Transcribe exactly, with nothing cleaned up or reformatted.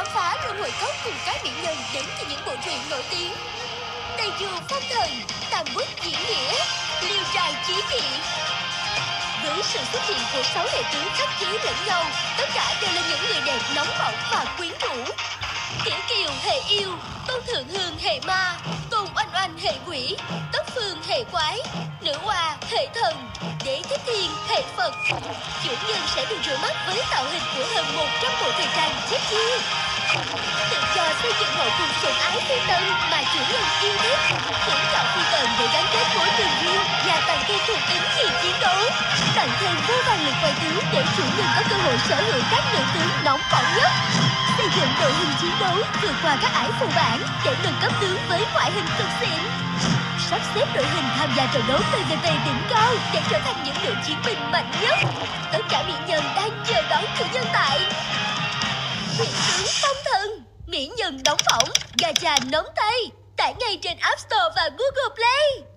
khám phá luôn hội cốc cùng các mỹ nhân đến từ những bộ truyện nổi tiếng. Tây Du Phong Thần, Tam Quốc Diễn Nghĩa, Liêu Trai Chí Kỵ. Với sự xuất hiện của sáu đệ tử khắc chế lẫn nhau, tất cả đều là những người đẹp nóng bỏng và quyến rũ. Tiểu Kiều hệ yêu, Tôn Thượng Hương hệ ma, Tôn Oanh Oanh hệ quỷ, Tất Phương hệ quái, Nữ Hoa hệ thần, Đế Thích Thiên hệ Phật. Chủ nhân sẽ được rửa mắt với tạo hình của hơn một trăm bộ thời trang chết chiêu. Tự do xây dựng hậu cung sủng ái phi tần mà chủ nhân yêu thích, tuyển chọn phi tần để gắn kết mối tình riêng và tặng thêm thuộc tính khi chiến đấu, tặng thêm vô vàn lượt quay tướng để chủ nhân có cơ hội sở hữu các nữ tướng nóng bỏng nhất. Xây dựng đội hình chiến đấu vượt qua các ải phù bản để nâng cấp tướng với ngoại hình cực xịn. Sắp xếp đội hình tham gia trận đấu pê vê pê đỉnh cao để trở thành những nữ chiến binh mạnh nhất. Tất cả mỹ nhân đang chờ đón chủ nhân tại Huyền tướng Phong Thần, mỹ nhân nóng bỏng, gacha nóng tay, tải ngay trên App Store và Google Play.